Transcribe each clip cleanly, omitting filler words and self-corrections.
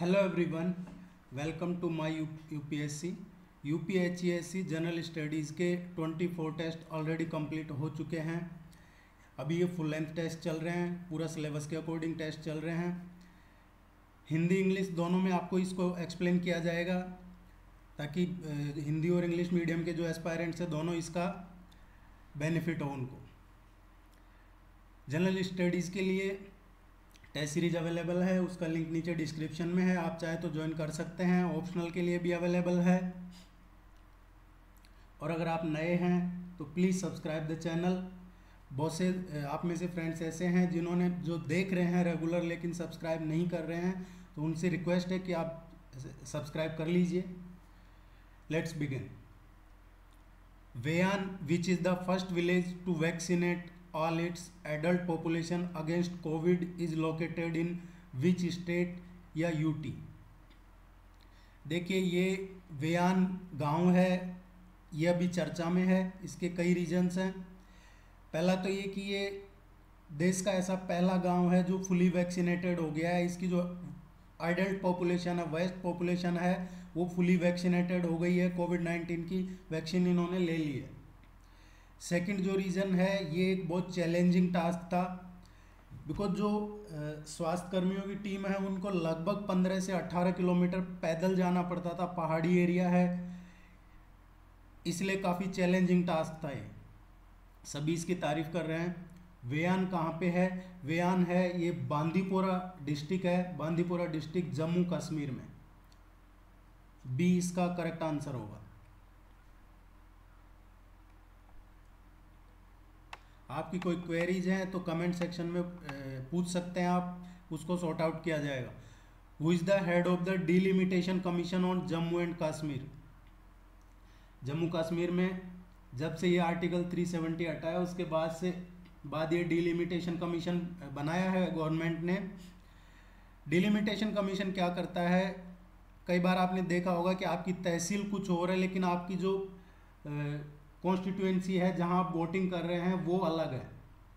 Hello everyone, welcome to my UPSC UPHESC general studies के 24 test already complete हो चुके हैं। अभी ये फुल लेंथ टेस्ट चल रहे हैं, पूरा सिलेबस के अकॉर्डिंग टेस्ट चल रहे हैं। हिंदी इंग्लिश दोनों में आपको इसको एक्सप्लेन किया जाएगा ताकि हिंदी और इंग्लिश मीडियम के जो एस्पायरेंट्स हैं दोनों इसका बेनिफिट हो उनको। जनरल स्टडीज़ के लिए टेस्ट सीरीज अवेलेबल है, उसका लिंक नीचे डिस्क्रिप्शन में है, आप चाहे तो ज्वाइन कर सकते हैं। ऑप्शनल के लिए भी अवेलेबल है। और अगर आप नए हैं तो प्लीज़ सब्सक्राइब द चैनल। बहुत से आप में से फ्रेंड्स ऐसे हैं जिन्होंने जो देख रहे हैं रेगुलर लेकिन सब्सक्राइब नहीं कर रहे हैं, तो उनसे रिक्वेस्ट है कि आप सब्सक्राइब कर लीजिए। Let's begin. Weyan, which is the first village to vaccinate all its adult population against COVID, is located in which state या यूटी। देखिए ये वेयान गांव है, ये अभी चर्चा में है। इसके कई रीजन्स हैं। पहला तो ये कि ये देश का ऐसा पहला गांव है जो फुली वैक्सीनेटेड हो गया है। इसकी जो एडल्ट पॉपुलेशन है, वेस्ट पॉपुलेशन है, वो फुली वैक्सीनेटेड हो गई है। कोविड-19 की वैक्सीन इन्होंने ले ली है। सेकंड जो रीज़न है, ये एक बहुत चैलेंजिंग टास्क था बिकॉज जो स्वास्थ्य कर्मियों की टीम है उनको लगभग 15 से 18 किलोमीटर पैदल जाना पड़ता था। पहाड़ी एरिया है, इसलिए काफ़ी चैलेंजिंग टास्क था ये। सभी इसकी तारीफ कर रहे हैं। वेयान कहाँ पे है? वेयान है ये बांदीपोरा डिस्ट्रिक्ट है। बांदीपोरा डिस्ट्रिक्ट जम्मू कश्मीर में। बी इसका करेक्ट आंसर होगा। आपकी कोई क्वेरीज हैं तो कमेंट सेक्शन में पूछ सकते हैं आप, उसको सॉर्ट आउट किया जाएगा। Who is the head of the delimitation commission on Jammu and Kashmir? Jammu Kashmir में जब से ये आर्टिकल 370 हटाया उसके बाद ये डिलिमिटेशन कमीशन बनाया है गवर्नमेंट ने। डिलिमिटेशन कमीशन क्या करता है? कई बार आपने देखा होगा कि आपकी तहसील कुछ और है लेकिन आपकी जो कॉन्स्टिट्यूएंसी है जहां आप वोटिंग कर रहे हैं वो अलग है।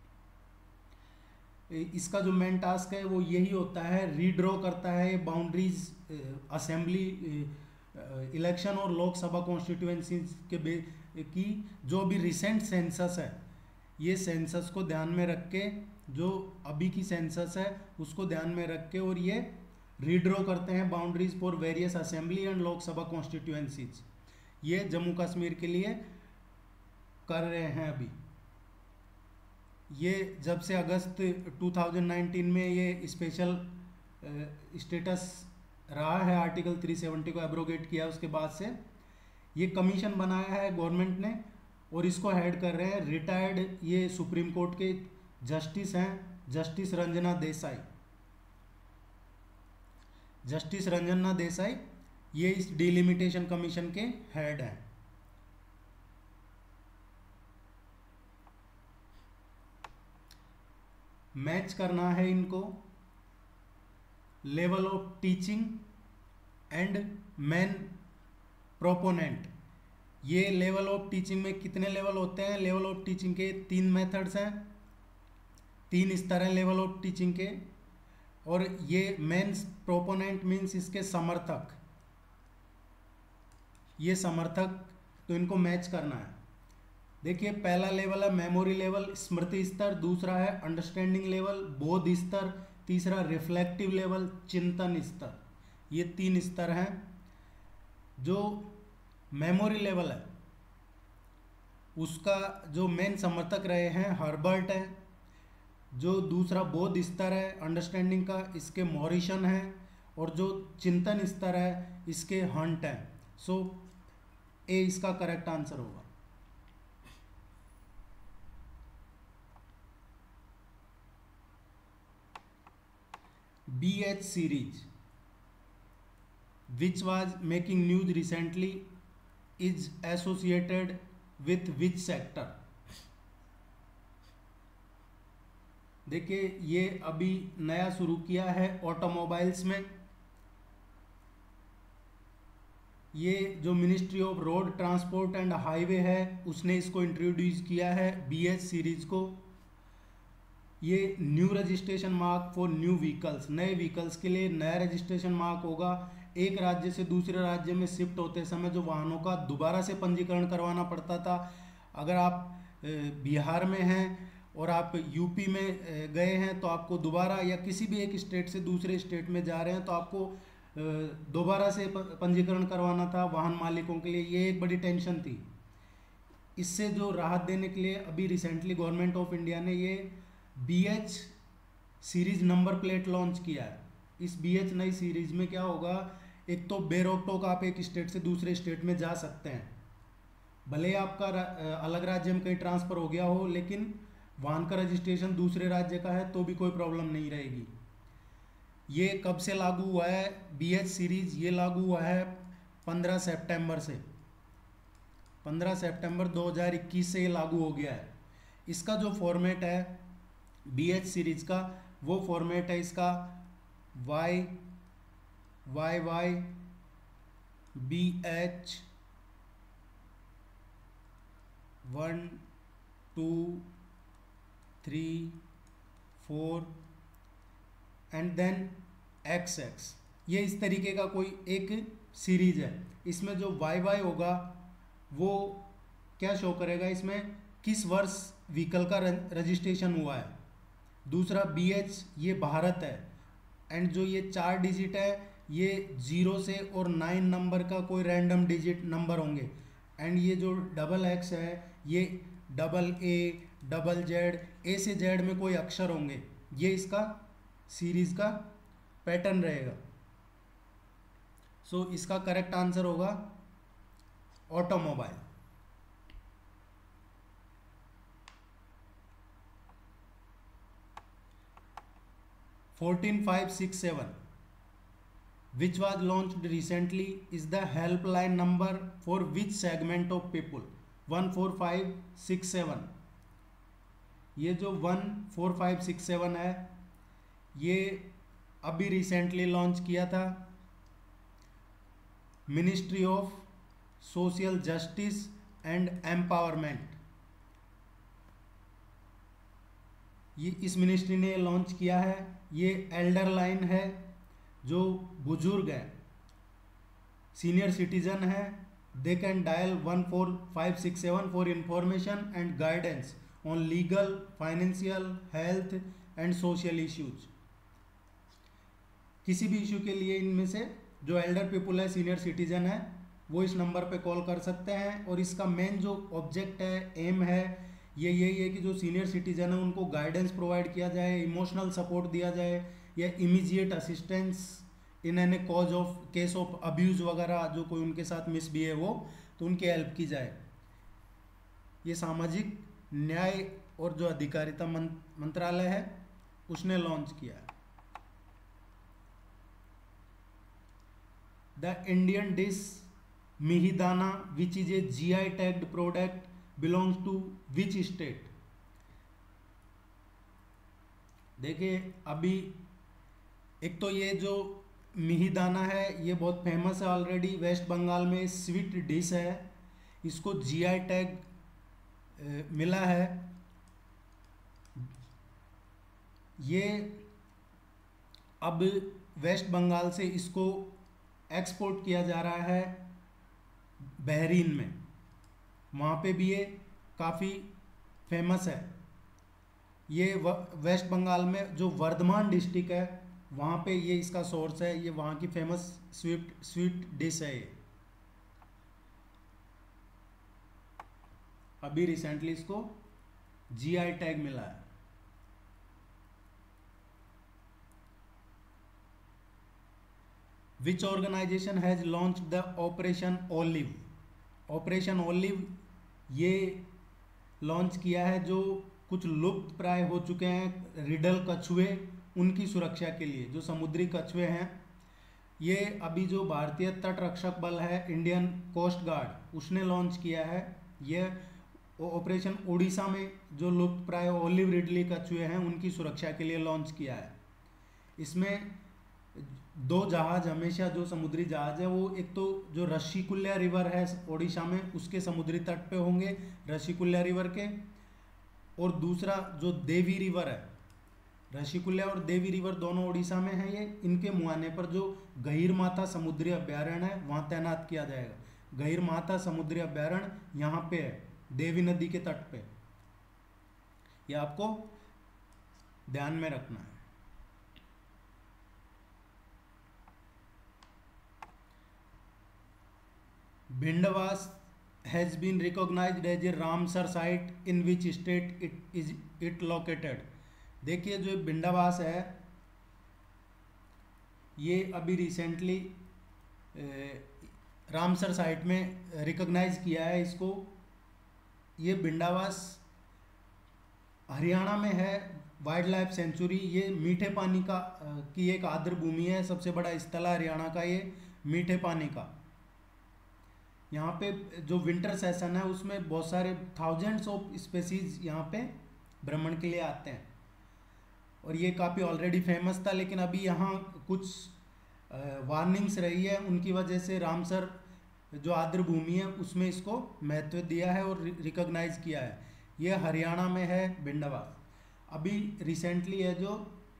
इसका जो मेन टास्क है वो यही होता है, रीड्रॉ करता है बाउंड्रीज असेंबली इलेक्शन और लोकसभा कॉन्स्टिट्यूएंसी की जो भी रिसेंट सेंसस है, ये सेंसस को ध्यान में रख के, जो अभी की सेंसस है उसको ध्यान में रख के, और ये रीड्रॉ करते हैं boundaries for various assembly and Lok Sabha constituencies. ये जम्मू कश्मीर के लिए कर रहे हैं अभी। ये जब से अगस्त 2019 में ये स्पेशल स्टेटस रहा है, आर्टिकल 370 को एब्रोगेट किया उसके बाद से ये कमीशन बनाया है गवर्नमेंट ने, और इसको हेड कर रहे हैं रिटायर्ड ये सुप्रीम कोर्ट के जस्टिस हैं, जस्टिस रंजना देसाई। जस्टिस रंजना देसाई ये इस डिलिमिटेशन कमीशन के हेड हैं। मैच करना है इनको level of teaching and main proponent. ये लेवल ऑफ टीचिंग में कितने लेवल होते हैं? लेवल ऑफ टीचिंग के 3 मेथड्स हैं, 3 स्तर हैं लेवल ऑफ टीचिंग के। और ये मेन प्रोपोनेंट मीन्स इसके समर्थक, ये समर्थक, तो इनको मैच करना है। देखिए पहला लेवल है मेमोरी लेवल, स्मृति स्तर। दूसरा है अंडरस्टैंडिंग लेवल, बोध स्तर। तीसरा रिफ्लेक्टिव लेवल, चिंतन स्तर। ये 3 स्तर हैं। जो मेमोरी लेवल है उसका जो मेन समर्थक रहे हैं हर्बर्ट है। जो दूसरा बोध स्तर है अंडरस्टैंडिंग का, इसके मॉरिसन है। और जो चिंतन स्तर है इसके हंट हैं। सो ए इसका करेक्ट आंसर होगा। BH series, which was making news recently, is associated with which sector? देखिए ये अभी नया शुरू किया है ऑटोमोबाइल्स में। ये जो ministry of road transport and highway है उसने इसको इंट्रोड्यूस किया है BH सीरीज को। ये new registration mark for new vehicles, नए व्हीकल्स के लिए नया रजिस्ट्रेशन मार्क होगा। एक राज्य से दूसरे राज्य में शिफ्ट होते समय जो वाहनों का दोबारा से पंजीकरण करवाना पड़ता था, अगर आप बिहार में हैं और आप यूपी में गए हैं तो आपको दोबारा, या किसी भी एक स्टेट से दूसरे स्टेट में जा रहे हैं तो आपको दोबारा से पंजीकरण करवाना था वाहन मालिकों के लिए। ये एक बड़ी टेंशन थी। इससे जो राहत देने के लिए अभी रिसेंटली गवर्नमेंट ऑफ इंडिया ने ये BH series number plate launch किया है। इस BH नई सीरीज में क्या होगा, एक तो बेरोक टोक आप एक स्टेट से दूसरे स्टेट में जा सकते हैं, भले आपका अलग राज्य में कहीं ट्रांसफ़र हो गया हो, लेकिन वाहन का रजिस्ट्रेशन दूसरे राज्य का है तो भी कोई प्रॉब्लम नहीं रहेगी। ये कब से लागू हुआ है BH सीरीज? ये लागू हुआ है 15 सितंबर से, 15 सितंबर 2021 से ये लागू हो गया है। इसका जो फॉर्मेट है BH सीरीज का, वो फॉर्मेट है इसका BH 1 2 3 4 एंड देन XX। ये इस तरीके का कोई एक सीरीज है। इसमें जो YY होगा वो क्या शो करेगा, इसमें किस वर्ष व्हीकल का रजिस्ट्रेशन हुआ है। दूसरा BH ये भारत है, एंड जो ये 4 डिजिट है ये 0 से और 9 नंबर का कोई रैंडम डिजिट नंबर होंगे। एंड ये जो XX है ये AA ZZ A से Z में कोई अक्षर होंगे। ये इसका सीरीज का पैटर्न रहेगा। सो इसका करेक्ट आंसर होगा automobile. (14,567) which was launched recently is the helpline number for which segment of people? 14567। ये जो 14567 है ये अभी रिसेंटली लॉन्च किया था ministry of social justice and empowerment. ये इस मिनिस्ट्री ने लॉन्च किया है। ये एल्डर लाइन है, जो बुजुर्ग है, सीनियर सिटीजन है, they can dial 14567 for information and guidance on legal, financial, health and social issues. किसी भी इशू के लिए इनमें से जो एल्डर पीपुल है, सीनियर सिटीजन है, वो इस नंबर पे कॉल कर सकते हैं। और इसका मेन जो ऑब्जेक्ट है, एम है, ये यही है कि जो सीनियर सिटीजन है उनको गाइडेंस प्रोवाइड किया जाए, इमोशनल सपोर्ट दिया जाए, या immediate assistance in an cause of case of abuse वगैरह, जो कोई उनके साथ मिसबिहेव हो तो उनकी हेल्प की जाए। ये सामाजिक न्याय और जो अधिकारिता मंत्रालय है उसने लॉन्च किया है। The Indian dish Mihidana which is a GI tagged product belongs to which state? देखिए अभी एक तो ये जो मिहिदाना है ये बहुत फेमस है ऑलरेडी, वेस्ट बंगाल में स्वीट डिश है, इसको GI टैग मिला है। ये अब वेस्ट बंगाल से इसको एक्सपोर्ट किया जा रहा है बहरीन में, वहाँ पे भी ये काफ़ी फेमस है। ये वेस्ट बंगाल में जो वर्धमान डिस्ट्रिक्ट है वहाँ पे ये इसका सोर्स है, ये वहाँ की फेमस स्वीट डिश है। ये अभी रिसेंटली इसको GI टैग मिला है। Which organisation has launch the operation olive? Operation olive ये लॉन्च किया है जो कुछ लुप्त प्राय हो चुके हैं रिडल कछुए, उनकी सुरक्षा के लिए, जो समुद्री कछुए हैं। ये अभी जो भारतीय तट रक्षक बल है, इंडियन कोस्ट गार्ड, उसने लॉन्च किया है। ये ऑपरेशन उड़ीसा में जो लुप्त प्राय ओलिव रिडली कछुए हैं उनकी सुरक्षा के लिए लॉन्च किया है। इसमें 2 जहाज, हमेशा जो समुद्री जहाज है वो एक तो जो ऋषिकुल्या रिवर है ओडिशा में उसके समुद्री तट पे होंगे, ऋषिकुल्या रिवर के, और दूसरा जो देवी रिवर है ऋषिकुल्या और देवी रिवर दोनों उड़ीसा में है। ये इनके मुहाने पर जो गहीरमाथा समुद्री अभ्यारण्य है वहाँ तैनात किया जाएगा। गहीरमाथा समुद्री अभ्यारण्य यहाँ पे है, देवी नदी के तट पे। ये आपको ध्यान में रखना है। Bhindawas has been recognized as a Ramsar site in which state it located। देखिए जो भिंडावास है ये अभी रिसेंटली रामसर साइट में रिकॉग्नाइज किया है इसको। ये भिंडावास हरियाणा में है, वाइल्ड लाइफ सेंचुरी। ये मीठे पानी का की एक आर्द्र भूमि है, सबसे बड़ा स्थल है हरियाणा का ये मीठे पानी का। यहाँ पे जो विंटर सेशन है उसमें बहुत सारे थाउजेंड्स ऑफ स्पेसीज यहाँ पे भ्रमण के लिए आते हैं, और ये काफ़ी ऑलरेडी फेमस था। लेकिन अभी यहाँ कुछ वार्निंग्स रही है, उनकी वजह से रामसर जो आर्द्र भूमि है उसमें इसको महत्व दिया है और रिकॉग्नाइज किया है। ये हरियाणा में है भिंडवास। अभी रिसेंटली है जो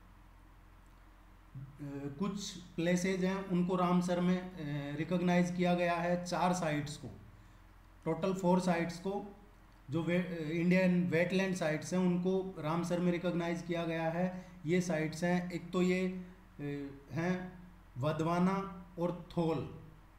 कुछ प्लेसेज हैं उनको रामसर में रिकॉग्नाइज किया गया है। 4 साइट्स को, टोटल 4 साइट्स को जो इंडियन वेटलैंड साइट्स हैं उनको रामसर में रिकॉग्नाइज किया गया है। ये साइट्स हैं, एक तो ये हैं वधवाना और थोल।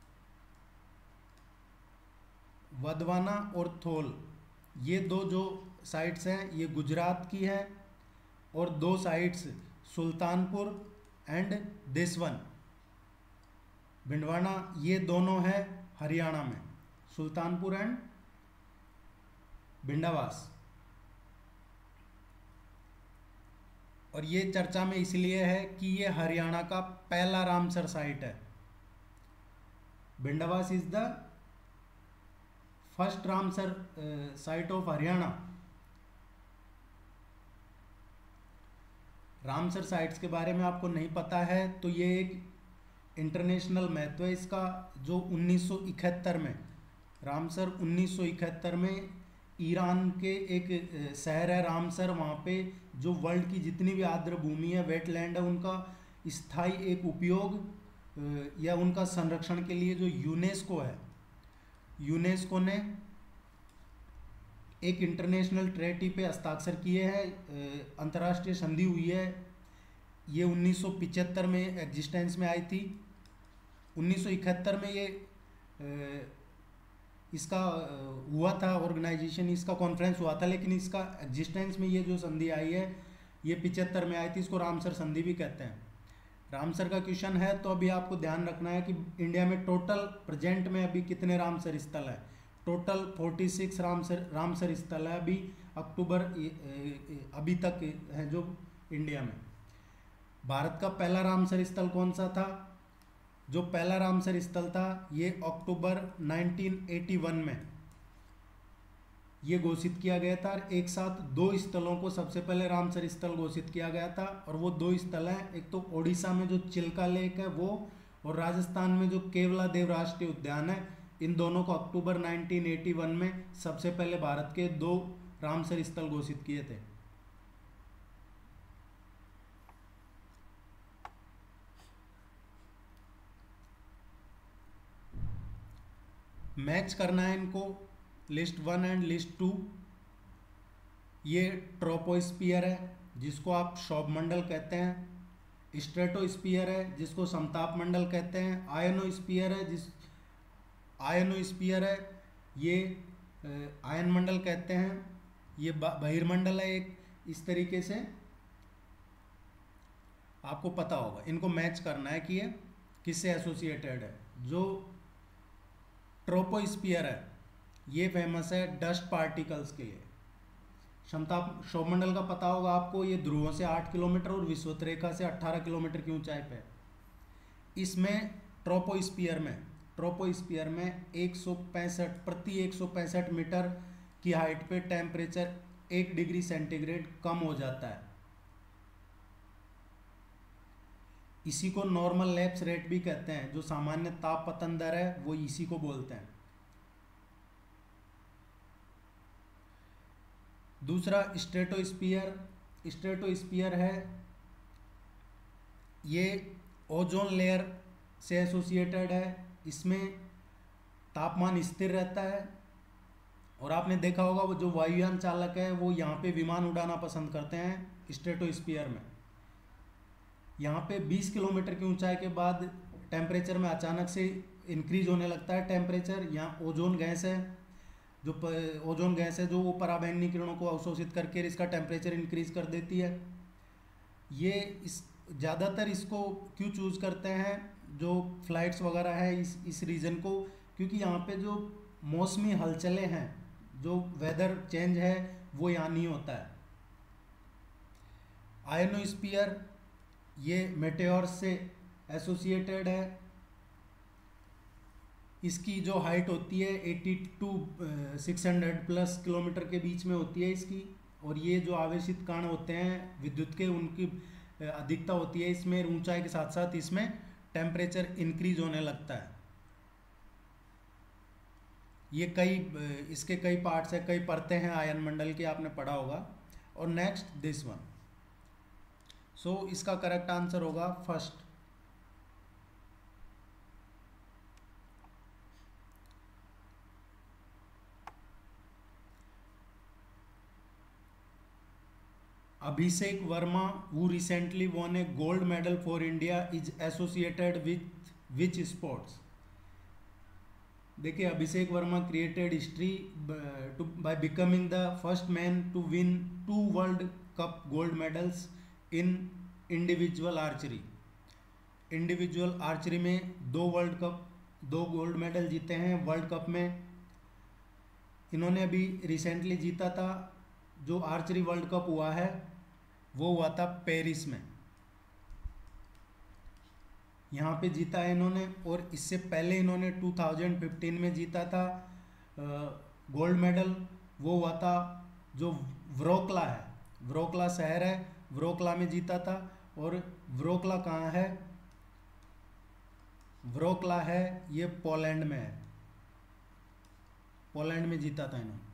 वधवाना और थोल ये दो जो साइट्स हैं ये गुजरात की है, और 2 साइट्स सुल्तानपुर एंड देसवन भिंडवाना ये दोनों है हरियाणा में, सुल्तानपुर एंड भिंडावास। और ये चर्चा में इसलिए है कि ये हरियाणा का पहला रामसर साइट है। Bhindawas is the first Ramsar site of Haryana. Ramsar sites के बारे में आपको नहीं पता है तो ये एक इंटरनेशनल महत्व है इसका, जो 1971 में रामसर 1971 में ईरान के एक शहर है रामसर, वहाँ पे जो वर्ल्ड की जितनी भी आर्द्र भूमि है, वेटलैंड है, उनका स्थायी एक उपयोग या उनका संरक्षण के लिए जो यूनेस्को है, यूनेस्को ने एक इंटरनेशनल ट्रेटी पे हस्ताक्षर किए हैं, अंतर्राष्ट्रीय संधि हुई है। ये 1975 में एग्जिस्टेंस में आई थी। 1971 में ये इसका हुआ था ऑर्गेनाइजेशन, इसका कॉन्फ्रेंस हुआ था, लेकिन इसका एग्जिस्टेंस में ये जो संधि आई है ये 75 में आई थी। इसको रामसर संधि भी कहते हैं। रामसर का क्वेश्चन है तो अभी आपको ध्यान रखना है कि इंडिया में टोटल प्रेजेंट में अभी कितने रामसर स्थल है। टोटल 46 रामसर स्थल है अभी अक्टूबर अभी तक है जो इंडिया में। भारत का पहला रामसर स्थल कौन सा था? जो पहला रामसर स्थल था ये अक्टूबर 1981 में ये घोषित किया गया था। एक साथ 2 स्थलों को सबसे पहले रामसर स्थल घोषित किया गया था, और वो 2 स्थल हैं, एक तो ओडिशा में जो चिल्का लेक है वो, और राजस्थान में जो केवला देव राष्ट्रीय उद्यान है। इन दोनों को अक्टूबर 1981 में सबसे पहले भारत के 2 रामसर स्थल घोषित किए थे। मैच करना है इनको, लिस्ट 1 एंड लिस्ट 2। ये ट्रोपोस्फियर है जिसको आप शॉब मंडल कहते हैं। स्ट्रेटोस्फियर है जिसको समताप मंडल कहते हैं। आयनोस्फियर है ये आयन मंडल कहते हैं। ये बहिर्मंडल है एक। इस तरीके से आपको पता होगा। इनको मैच करना है कि ये किससे एसोसिएटेड है। जो ट्रोपोस्फियर है ये फेमस है डस्ट पार्टिकल्स के लिए। सौरमंडल का पता होगा आपको, ये ध्रुवों से 8 किलोमीटर और विषुवत रेखा से 18 किलोमीटर की ऊंचाई पे। इसमें ट्रोपोस्फियर में 165 मीटर की हाइट पे टेम्परेचर 1 डिग्री सेंटीग्रेड कम हो जाता है। इसी को नॉर्मल लैप्स रेट भी कहते हैं। जो सामान्य ताप पतन दर है वो इसी को बोलते हैं। दूसरा स्ट्रेटोस्फियर है ये ओजोन लेयर से एसोसिएटेड है, इसमें तापमान स्थिर रहता है। और आपने देखा होगा वो जो वायुयान चालक है वो यहाँ पे विमान उड़ाना पसंद करते हैं स्ट्रेटोस्फीयर में। यहाँ पे 20 किलोमीटर की ऊंचाई के बाद टेम्परेचर में अचानक से इंक्रीज होने लगता है टेम्परेचर। यहाँ ओजोन गैस है, जो ओजोन गैस है जो वो पराबैंगनी किरणों को अवशोषित करके इसका टेम्परेचर इंक्रीज कर देती है। ये इस ज़्यादातर इसको क्यों चूज़ करते हैं जो फ्लाइट्स वगैरह है इस रीजन को, क्योंकि यहाँ पे जो मौसमी हलचलें हैं, जो वेदर चेंज है वो यहाँ नहीं होता है। आयनोस्फीयर ये मेटेओर्स से एसोसिएटेड है। इसकी जो हाइट होती है 80 to 600 प्लस किलोमीटर के बीच में होती है इसकी। और ये जो आवेशित कण होते हैं विद्युत के, उनकी अधिकता होती है इसमें ऊंचाई के साथ साथ इसमें टेम्परेचर इंक्रीज होने लगता है। ये इसके कई पार्ट्स है, कई परतें हैं आयन मंडल की, आपने पढ़ा होगा। और नेक्स्ट दिस वन, सो इसका करेक्ट आंसर होगा first. Abhishek Verma, who recently won a gold medal for India, is associated with which sports? देखिए, Abhishek Verma created history by becoming the first man to win 2 World Cup gold medals in individual archery. Individual archery में 2 gold medal जीते हैं world cup में। इन्होंने अभी recently जीता था, जो आर्चरी वर्ल्ड कप हुआ है वो हुआ था पेरिस में, यहाँ पे जीता है इन्होंने। और इससे पहले इन्होंने 2015 में जीता था गोल्ड मेडल, वो हुआ था जो व्रोकला है, व्रोकला शहर है, व्रोकला में जीता था। और व्रोकला कहाँ है? व्रोकला है ये पोलैंड में है, पोलैंड में जीता था इन्होंने।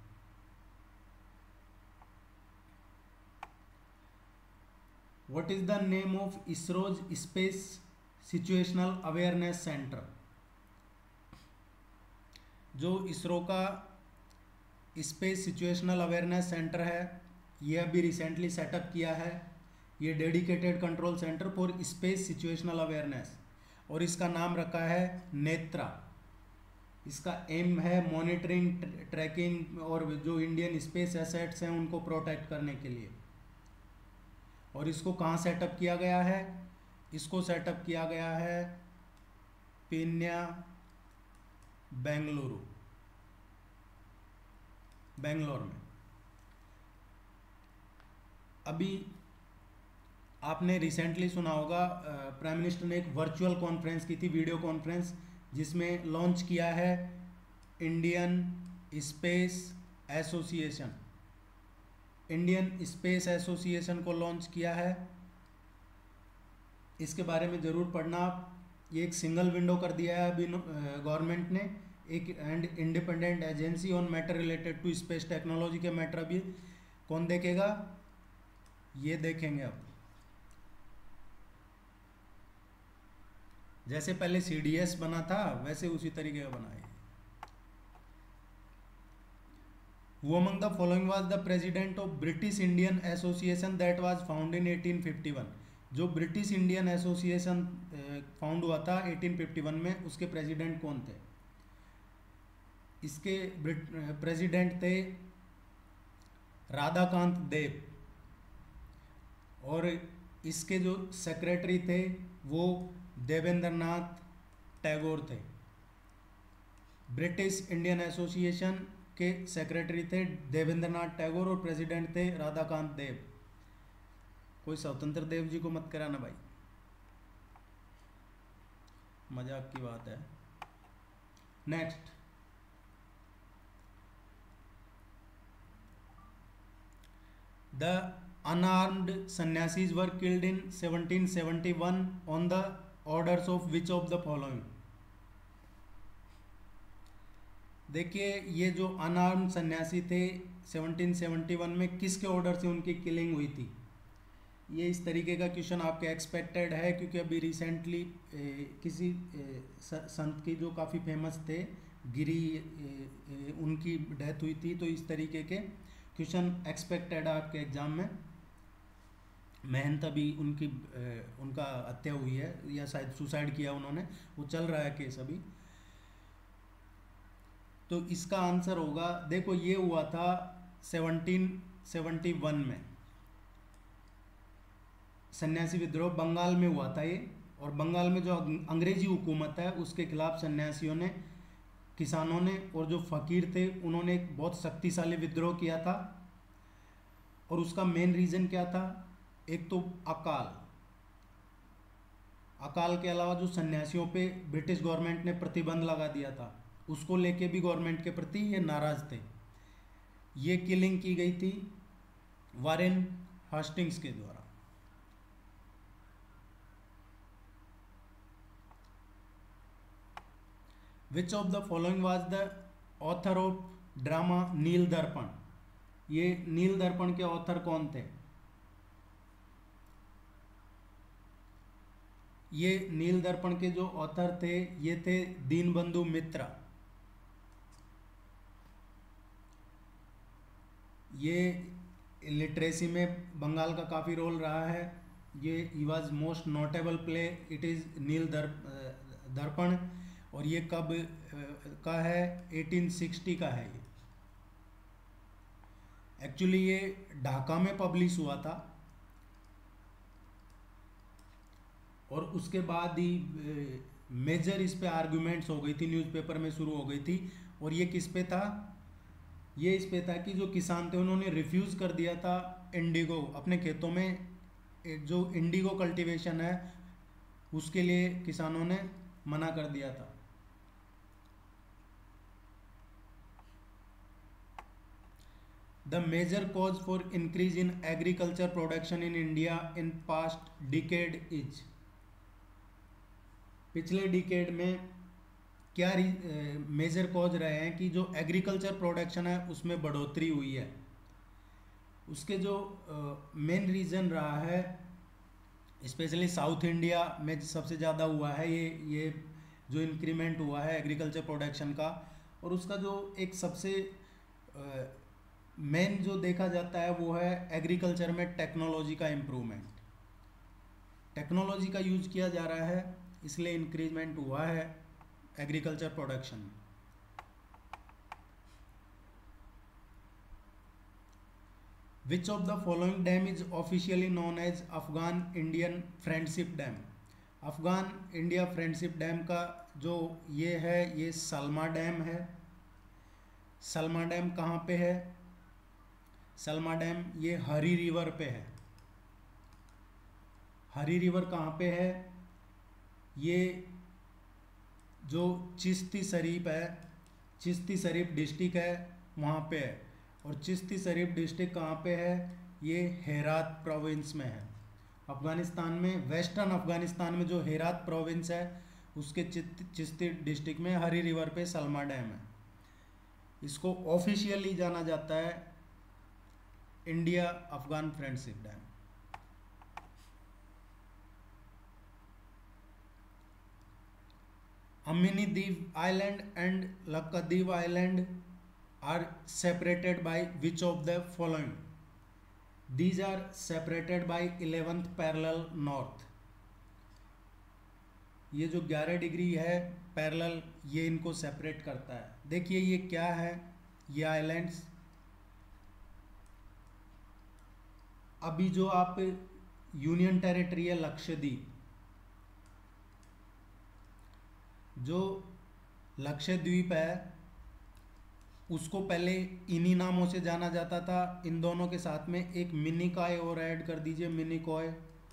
What is the name of ISRO's Space Situational Awareness Center? जो इसरो का स्पेस सिचुएशनल अवेयरनेस सेंटर है, ये अभी रिसेंटली सेटअप किया है। ये dedicated control centre for space situational awareness, और इसका नाम रखा है नेत्रा। इसका एम है मॉनिटरिंग, ट्रैकिंग और जो इंडियन स्पेस एसेट्स हैं उनको प्रोटेक्ट करने के लिए। और इसको कहाँ सेटअप किया गया है? इसको सेटअप किया गया है पीन्या, बेंगलोर में। अभी आपने रिसेंटली सुना होगा प्राइम मिनिस्टर ने एक वर्चुअल कॉन्फ्रेंस की थी, वीडियो कॉन्फ्रेंस, जिसमें लॉन्च किया है Indian space association. Indian space association को लॉन्च किया है, इसके बारे में ज़रूर पढ़ना आप। ये एक सिंगल विंडो कर दिया है अभी गवर्नमेंट ने, एक and independent agency on matter related to space technology के मैटर अभी कौन देखेगा? ये देखेंगे अब। जैसे पहले CDS बना था वैसे उसी तरीके का बना है। Who among the following was the president of British Indian Association that was found in 1851? जो ब्रिटिश इंडियन एसोसिएशन फाउंड हुआ था 1851 में, उसके प्रेसिडेंट कौन थे? इसके प्रेसिडेंट थे राधाकांत देव, और इसके जो सेक्रेटरी थे वो देवेंद्रनाथ टैगोर थे। ब्रिटिश इंडियन एसोसिएशन के सेक्रेटरी थे देवेंद्रनाथ टैगोर और प्रेसिडेंट थे राधाकांत देव। कोई स्वतंत्र देव जी को मत कराना भाई, मजाक की बात है। Next, the unarmed sannyasis were killed in 1771 on the orders of which of the following? देखिए, ये जो अनआर्म्ड सन्यासी थे 1771 में किसके ऑर्डर से उनकी किलिंग हुई थी? ये इस तरीके का क्वेश्चन आपके एक्सपेक्टेड है, क्योंकि अभी रिसेंटली किसी संत की जो काफ़ी फेमस थे, गिरी, उनकी डेथ हुई थी। तो इस तरीके के क्वेश्चन एक्सपेक्टेड है आपके एग्जाम में। महंत अभी उनका हत्या हुई है, या शायद सुसाइड किया उन्होंने, वो चल रहा है केस अभी। तो इसका आंसर होगा, देखो ये हुआ था 1771 में, सन्यासी विद्रोह बंगाल में हुआ था ये। और बंगाल में जो अंग्रेजी हुकूमत है उसके खिलाफ सन्यासियों ने, किसानों ने और जो फकीर थे उन्होंने एक बहुत शक्तिशाली विद्रोह किया था। और उसका मेन रीज़न क्या था? एक तो अकाल के अलावा जो सन्यासियों पे ब्रिटिश गवर्नमेंट ने प्रतिबंध लगा दिया था, उसको लेके भी गवर्नमेंट के प्रति ये नाराज थे। ये किलिंग की गई थी वारेन हास्टिंग्स के द्वारा। Which of the following was the author of drama Neel Darpan? ये नील दर्पण के ऑथर कौन थे? ये नील दर्पण के जो ऑथर थे ये थे दीनबंधु मित्र। ये लिटरेसी में बंगाल का काफ़ी रोल रहा है। ये he was most notable play, it is Neel Darpan. और ये कब का है? 1860 का है। ये एक्चुअली ये ढाका में पब्लिश हुआ था, और उसके बाद ही मेजर इस पे आर्गुमेंट्स हो गई थी, न्यूज़पेपर में शुरू हो गई थी। और ये किस पे था? ये इस पे था कि जो किसान थे उन्होंने रिफ्यूज़ कर दिया था इंडिगो, अपने खेतों में जो इंडिगो कल्टीवेशन है उसके लिए किसानों ने मना कर दिया था। The major cause for increase in agriculture production in India in past decade is? पिछले डिकेड में क्या मेजर कॉज रहे हैं कि जो एग्रीकल्चर प्रोडक्शन है उसमें बढ़ोतरी हुई है? उसके जो मेन रीज़न रहा है, स्पेशली साउथ इंडिया में सबसे ज़्यादा हुआ है ये जो इंक्रीमेंट हुआ है एग्रीकल्चर प्रोडक्शन का। और उसका जो एक सबसे मेन जो देखा जाता है वो है एग्रीकल्चर में टेक्नोलॉजी का इम्प्रूवमेंट। टेक्नोलॉजी का यूज किया जा रहा है, इसलिए इंक्रीजमेंट हुआ है एग्रीकल्चर प्रोडक्शन में। Which of the following dam is officially known as Afghan Indian friendship dam? Afghan India friendship dam का जो ये है, ये सलमा डैम है। सलमा डैम कहाँ पे है? सलमा डैम ये हरी रिवर पे है। हरी रिवर कहाँ पे है? ये जो चिश्ती शरीफ है, चिश्ती शरीफ डिस्ट्रिक्ट है वहाँ पे है। और चिश्ती शरीफ डिस्ट्रिक्ट कहाँ पे है? ये हेरात प्रोविंस में है, अफ़गानिस्तान में। वेस्टर्न अफ़गानिस्तान में जो हेरात प्रोविंस है उसके चिश्ती डिस्ट्रिक्ट में हरी रिवर पे सलमा डैम है। इसको ऑफिशियली जाना जाता है India Afghan friendship dam. Amini Dweep island and Lakshadweep island are separated by which of the following? These are separated by 11th parallel north। ये जो 11 डिग्री है पैरेलल, ये इनको सेपरेट करता है। देखिए ये क्या है, ये आइलैंड्स। अभी जो आप यूनियन टेरिटरी है लक्षद्वीप, जो लक्षद्वीप है उसको पहले इन्हीं नामों से जाना जाता था। इन दोनों के साथ में एक मिनिकॉय और ऐड कर दीजिए, मिनिकॉय।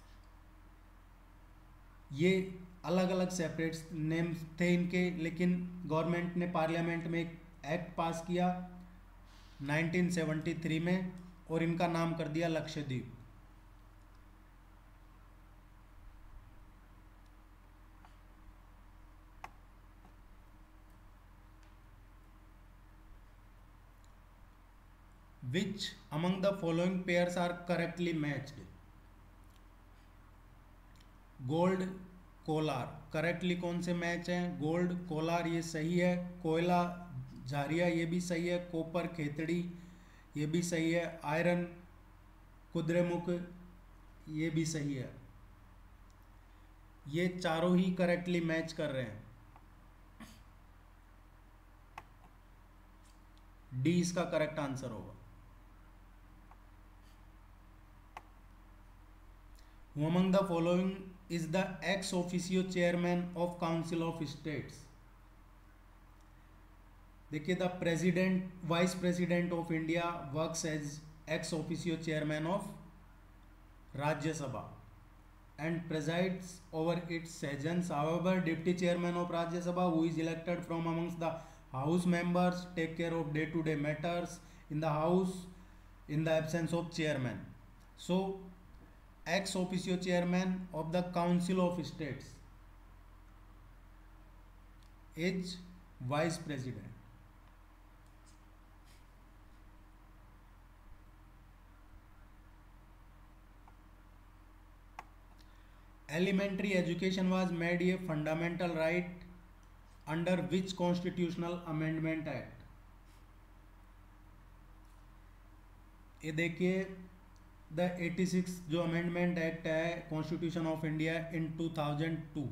ये अलग अलग सेपरेट नेम थे इनके, लेकिन गवर्नमेंट ने पार्लियामेंट में एक एक्ट पास किया 1973 में और इनका नाम कर दिया Lakshadweep. Which among the following pairs are correctly matched? Gold Kolar, correctly कौन से मैच हैं? गोल्ड कोलार ये सही है, कोयला झारिया ये भी सही है, कॉपर खेतड़ी ये भी सही है, आयरन कुद्रेमुख ये भी सही है। ये चारों ही करेक्टली मैच कर रहे हैं। डी इसका करेक्ट आंसर होगा। Who among the following is the ex officio chairman of Council of States? देखिए, the president vice president of India works as ex officio chairman of Rajya Sabha and presides over its sessions. However, deputy chairman of Rajya Sabha, who is elected from amongst the house members, take care of day-to-day matters in the house in the absence of chairman. So, ex officio chairman of the Council of States is vice president. Elementary education was made a fundamental right under which constitutional amendment act? ये देखिए, the 86 जो amendment act है constitution of India in 2002,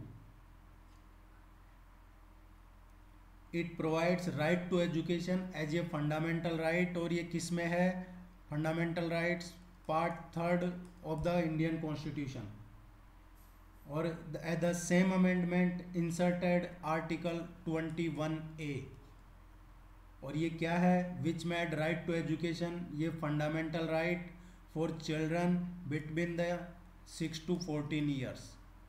it provides right to education as a fundamental right. और ये किस में है? Fundamental rights part 3 of the Indian constitution. और the same amendment inserted article 21A। और ये क्या है? Which made right to education, ये fundamental right for children between the 6 to 14 years।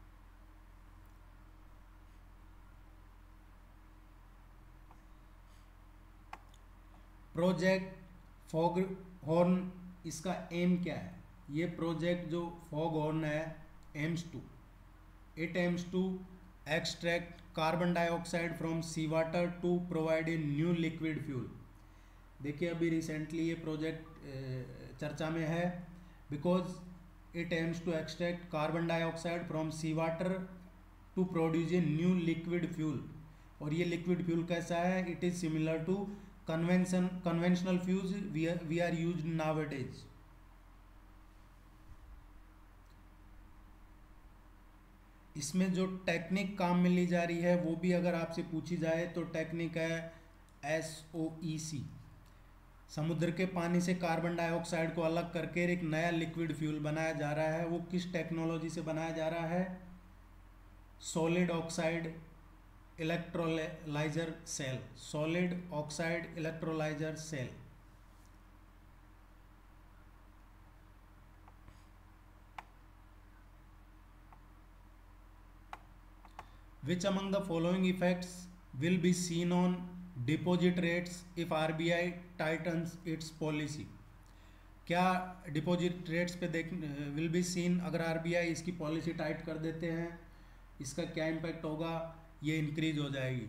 Project fog horn, इसका एम क्या है? ये प्रोजेक्ट जो फॉग हॉर्न है aims to, it aims to extract carbon dioxide from seawater to provide a new liquid fuel। देखिए, अभी recently ये project चर्चा में है because it aims to extract carbon dioxide from sea water to produce a new liquid fuel. और ये liquid fuel कैसा है? It is similar to conventional fuels we are used nowadays. इसमें जो टेक्निक काम में ली जा रही है वो भी अगर आपसे पूछी जाए तो टेक्निक है SOEC। समुद्र के पानी से कार्बन डाइऑक्साइड को अलग करके एक नया लिक्विड फ्यूल बनाया जा रहा है। वो किस टेक्नोलॉजी से बनाया जा रहा है? Solid oxide electrolyser cell, solid oxide electrolyser cell. Which among the following effects will be seen on deposit rates if RBI tightens its policy? क्या डिपॉजिट रेट्स पे विल बी सीन अगर RBI इसकी policy tight कर देते हैं? इसका क्या impact होगा? ये इंक्रीज हो जाएगी।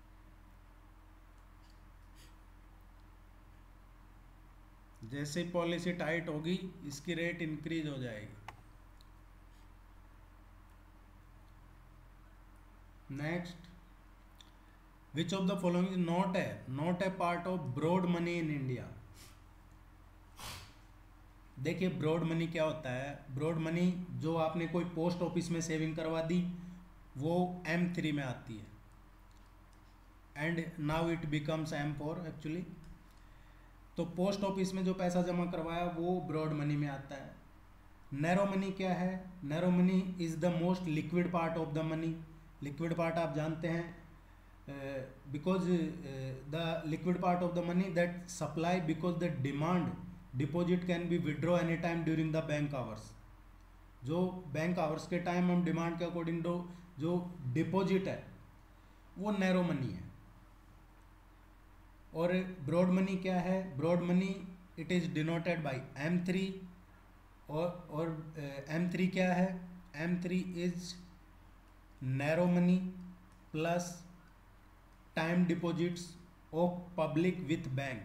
जैसे पॉलिसी टाइट होगी इसकी रेट इंक्रीज हो जाएगी। Next, which of the following is not a part of broad money in India? देखिए, ब्रॉड मनी क्या होता है? ब्रॉड मनी जो आपने कोई पोस्ट ऑफिस में सेविंग करवा दी वो M3 में आती है and now it becomes M4 actually. तो पोस्ट ऑफिस में जो पैसा जमा करवाया वो ब्रॉड मनी में आता है। नैरो मनी क्या है? Narrow money is the most liquid part of the money. Liquid part आप जानते हैं because the liquid part of the money that supply because the demand deposit can be withdraw any time during the bank hours. जो bank hours के time हम demand के according जो deposit है वो नैरो मनी है। और ब्रॉड मनी क्या है? Broad money it is denoted by M3 और M3 क्या है? M3 is narrow money plus time deposits of public with bank.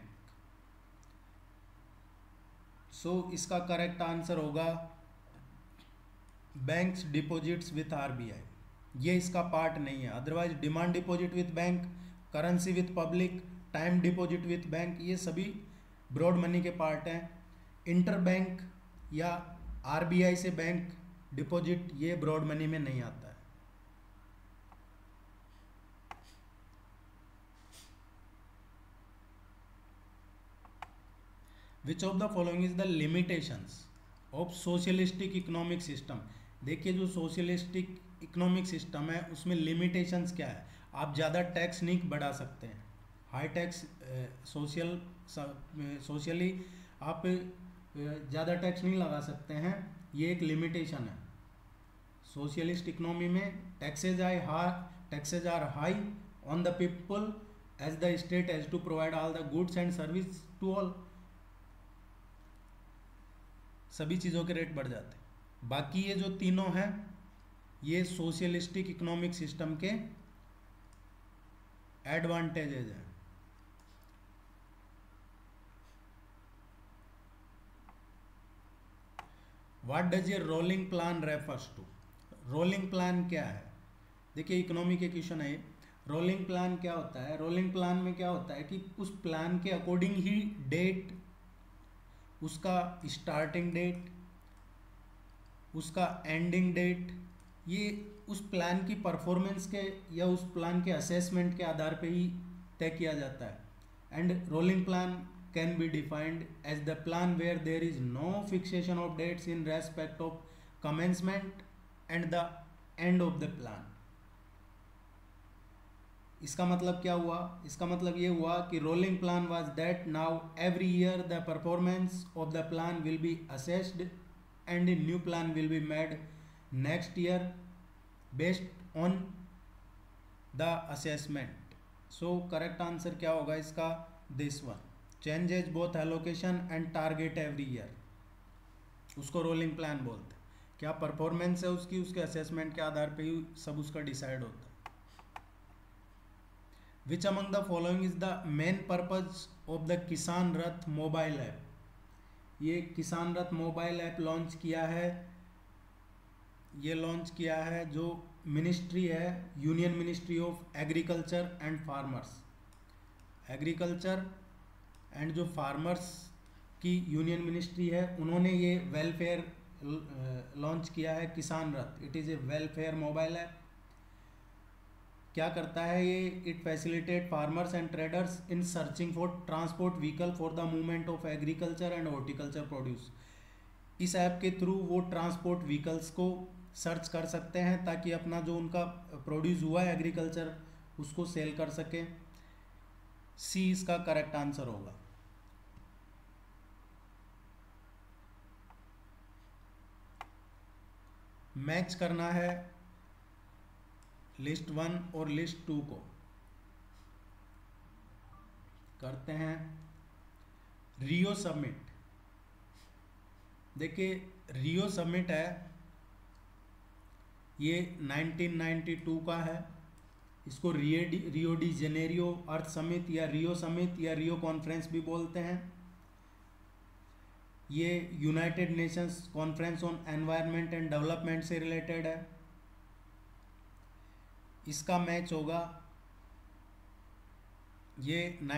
So इसका करेक्ट आंसर होगा बैंक्स डिपॉजिट्स विथ आरबीआई, ये इसका पार्ट नहीं है। Otherwise demand deposit with bank, currency with public, time deposit with bank, ये सभी ब्रॉड मनी के पार्ट हैं। इंटर बैंक या आरबीआई से बैंक डिपॉजिट ये ब्रॉड मनी में नहीं आता है। Which of the following is the limitations of socialistic economic system. देखिए जो सोशलिस्टिक इकोनॉमिक सिस्टम है उसमें लिमिटेशंस क्या है। आप ज़्यादा टैक्स नहीं बढ़ा सकते हैं, हाई टैक्स सोशली आप ज़्यादा टैक्स नहीं लगा सकते हैं, ये एक लिमिटेशन है। सोशलिस्ट इकोनॉमी में taxes are high on the people as the state has to provide all the goods and service to all, सभी चीज़ों के रेट बढ़ जाते हैं। बाकी ये जो तीनों हैं ये सोशलिस्टिक इकोनॉमिक सिस्टम के एडवांटेजेज हैं। What does a rolling plan refers to. Rolling plan क्या है, देखिए इकोनॉमी के क्वेश्चन है। रोलिंग प्लान क्या होता है, रोलिंग प्लान में क्या होता है कि उस प्लान के अकॉर्डिंग ही डेट, उसका स्टार्टिंग डेट, उसका एंडिंग डेट, ये उस प्लान की परफॉर्मेंस के या उस प्लान के असेसमेंट के आधार पे ही तय किया जाता है। And rolling plan can be defined as the plan where there is no fixation of dates in respect of commencement and the end of the plan. इसका मतलब क्या हुआ, इसका मतलब ये हुआ कि rolling plan was that now every year the performance of the plan will be assessed and new plan will be made next year based on the assessment. So correct answer क्या होगा इसका, this one, changes both allocation and target every year, उसको rolling plan बोलते हैं। क्या performance है उसकी, उसके असेसमेंट के आधार पे ही सब उसका डिसाइड होता है। Which among the following is the main purpose of the Kisan Rath mobile app. ये किसान रथ मोबाइल ऐप लॉन्च किया है, ये लॉन्च किया है जो मिनिस्ट्री है, union ministry of agriculture and farmers. Agriculture and जो फार्मर्स की यूनियन मिनिस्ट्री है उन्होंने ये वेलफेयर लॉन्च किया है, Kisan Rath. It is a welfare mobile app. क्या करता है ये, it facilitate farmers and traders in searching for transport vehicle for the movement of agriculture and horticulture produce. इस ऐप के थ्रू वो ट्रांसपोर्ट व्हीकल्स को सर्च कर सकते हैं ताकि अपना जो उनका प्रोड्यूस हुआ है एग्रीकल्चर उसको सेल कर सकें। सी इसका करेक्ट आंसर होगा। मैच करना है लिस्ट 1 और लिस्ट 2 को, करते हैं। रियो समिट, देखिए रियो समिट है ये 1992 का है। इसको Rio de Janeiro earth summit या रियो कॉन्फ्रेंस भी बोलते हैं। ये United Nations conference on environment and development से रिलेटेड है। इसका मैच होगा ये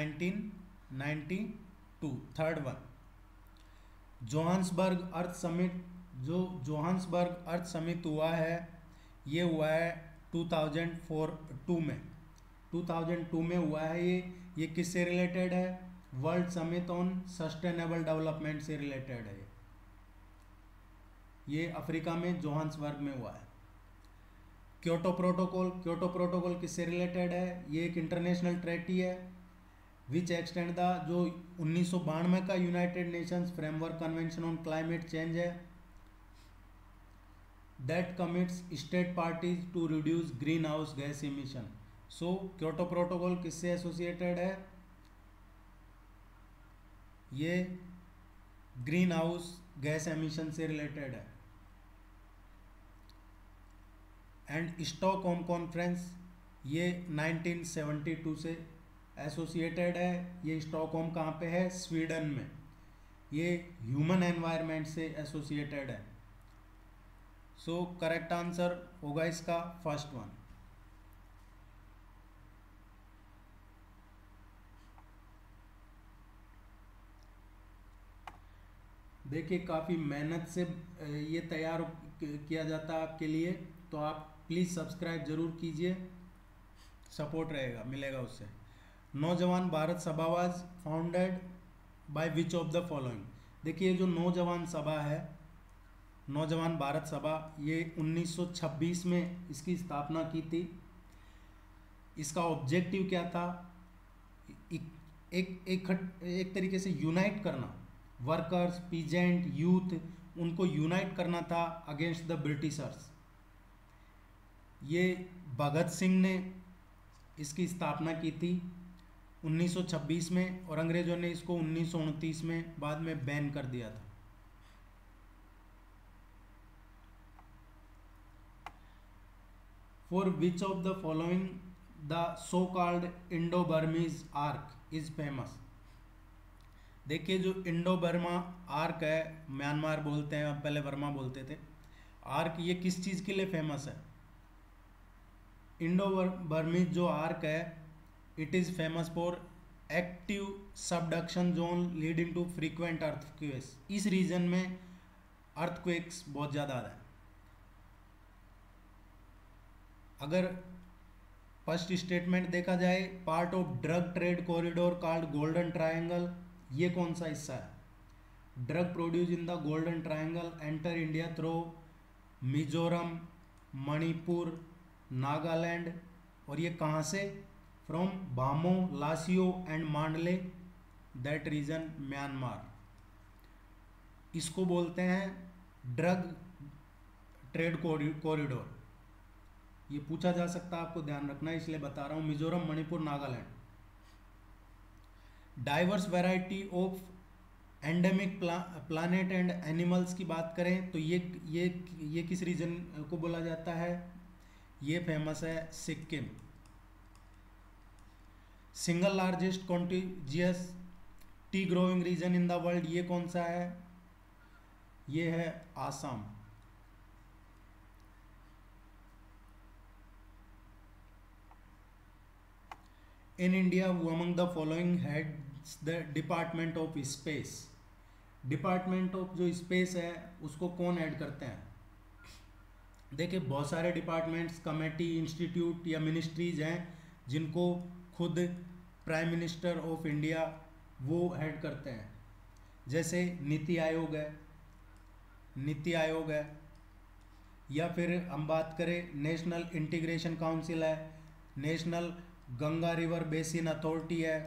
1992 third one. Johannesburg earth summit, जो जोहान्सबर्ग अर्थ समिट हुआ है ये हुआ है 2002 में। 2002 में हुआ है ये किससे रिलेटेड है, world summit on sustainable development से रिलेटेड है। ये अफ्रीका में जोहान्सबर्ग में हुआ है। क्योटो प्रोटोकॉल किससे रिलेटेड है, ये एक इंटरनेशनल ट्रेटी है विच एक्सटेंड द, जो 1992 का United Nations framework convention on climate change है, that commits state parties to reduce green house gas emission. So Kyoto protocol किससे एसोसिएटेड है, ये ग्रीन हाउस गैस एमिशन से रिलेटेड है। And Stockholm conference ये 1972 से एसोसिएटेड है। ये स्टॉकहोम कहाँ पे है, स्वीडन में। ये ह्यूमन एनवायरनमेंट से एसोसिएटेड है। सो करेक्ट आंसर होगा इसका फर्स्ट वन। देखिए काफ़ी मेहनत से ये तैयार किया जाता है आपके लिए, तो आप प्लीज़ सब्सक्राइब ज़रूर कीजिए, सपोर्ट रहेगा मिलेगा उससे। Naujawan Bharat Sabha was founded by which of the following. देखिए जो नौजवान सभा है, नौजवान भारत सभा, ये 1926 में इसकी स्थापना की थी। इसका ऑब्जेक्टिव क्या था? एक तरीके से यूनाइट करना, वर्कर्स, पीजेंट, यूथ, उनको यूनाइट करना था अगेंस्ट द ब्रिटिशर्स। ये भगत सिंह ने इसकी स्थापना की थी 1926 में, और अंग्रेजों ने इसको 1929 में बाद में बैन कर दिया था। For which of the following the so called Indo Burmese arc is famous. देखिए जो इंडो बर्मा आर्क है, म्यांमार बोलते हैं, अब पहले बर्मा बोलते थे, आर्क, ये किस चीज़ के लिए फेमस है? इंडो बर्मीज जो आर्क है, it is famous for active subduction zone leading to frequent earthquakes. इस रीजन में अर्थक्वेक्स बहुत ज़्यादा है। अगर फर्स्ट स्टेटमेंट देखा जाए, part of drug trade corridor called golden triangle, ये कौन सा हिस्सा है? Drug produce in the golden triangle enter India through Mizoram, Manipur, Nagaland, और ये कहाँ से? From Bhamo, Lashio and Mandalay, that region Myanmar. इसको बोलते हैं ड्रग ट्रेड कॉरिडोर। ये पूछा जा सकता है, आपको ध्यान रखना है, इसलिए बता रहा हूँ। Mizoram, Manipur, Nagaland. Diverse variety of endemic planet and animals की बात करें तो ये किस रीजन को बोला जाता है? ये फेमस है Sikkim. Single largest contiguous tea growing region in the world, ये कौन सा है? ये है Assam. In India who among the following heads the department of space. Department of जो स्पेस है उसको कौन हेड करते हैं? देखिए बहुत सारे डिपार्टमेंट्स, कमेटी, इंस्टीट्यूट या मिनिस्ट्रीज हैं जिनको खुद प्राइम मिनिस्टर ऑफ इंडिया वो हेड करते हैं। जैसे नीति आयोग है, नीति आयोग है, या फिर हम बात करें नेशनल इंटीग्रेशन काउंसिल है, national Ganga river basin authority है,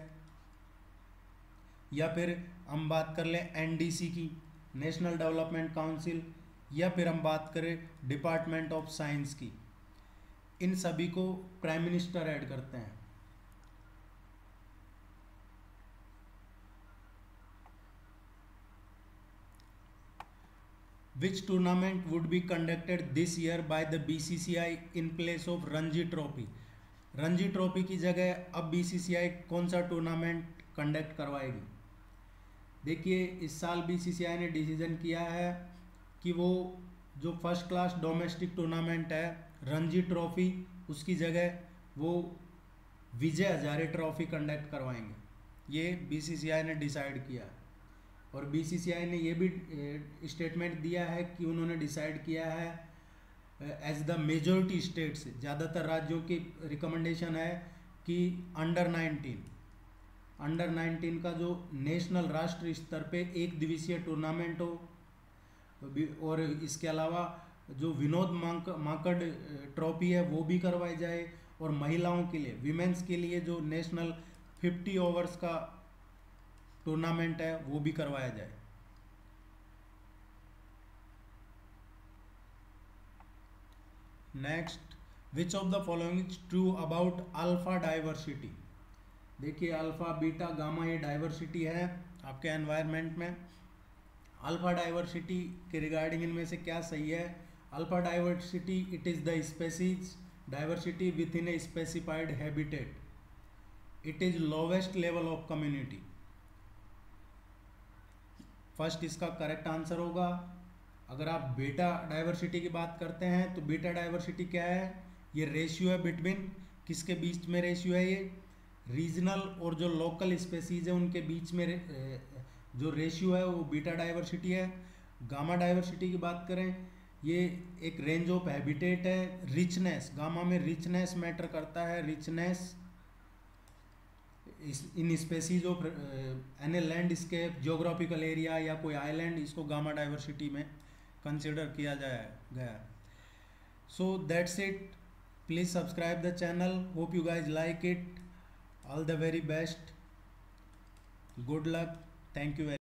या फिर हम बात कर लें एनडीसी की, नेशनल डेवलपमेंट काउंसिल, या फिर हम बात करें डिपार्टमेंट ऑफ साइंस की। इन सभी को प्राइम मिनिस्टर हेड करते हैं। Which tournament would be conducted this year by the BCCI in place of Ranji trophy. Ranji trophy की जगह अब बीसीसीआई कौन सा टूर्नामेंट कंडक्ट करवाएगी? देखिए इस साल बीसीसीआई ने डिसीजन किया है कि वो जो फर्स्ट क्लास डोमेस्टिक टूर्नामेंट है रणजी ट्रॉफी, उसकी जगह वो विजय हजारे ट्रॉफी कंडक्ट करवाएंगे। ये बीसीसीआई ने डिसाइड किया, और बीसीसीआई ने ये भी स्टेटमेंट दिया है कि उन्होंने डिसाइड किया है एज द मेजॉरिटी स्टेट्स, ज़्यादातर राज्यों की रिकमेंडेशन है कि अंडर 19 का जो नेशनल राष्ट्र स्तर पे एक दिवसीय टूर्नामेंट हो, और इसके अलावा जो विनोद मांकड़ ट्रॉफी है वो भी करवाई जाए, और महिलाओं के लिए, विमेंस के लिए जो नेशनल 50 ओवर्स का टूर्नामेंट है वो भी करवाया जाए। Next, which of the following is true about alpha diversity. देखिए अल्फा, बीटा, गामा ये डाइवर्सिटी है आपके एनवायरनमेंट में। अल्फा डाइवर्सिटी के रिगार्डिंग इनमें से क्या सही है? Alpha diversity it is the species diversity within a specified habitat, it is lowest level of community. First इसका करेक्ट आंसर होगा अगर आप बीटा डाइवर्सिटी की बात करते हैं तो बीटा डाइवर्सिटी क्या है, ये रेशियो है बिटवीन, किसके बीच में रेशियो है, ये रीजनल और जो लोकल स्पेसीज है उनके बीच में जो रेशियो है वो बीटा डाइवर्सिटी है। गामा डाइवर्सिटी की बात करें, ये एक रेंज ऑफ हैबिटेट है, रिचनेस, गामा में रिचनेस मैटर करता है, richness in species of an a landscape, geographical area या कोई आइलैंड, इसको गामा डाइवर्सिटी में कंसिडर किया गया। So that's it, please subscribe the channel, hope you guys like it, all the very best, good luck, thank you very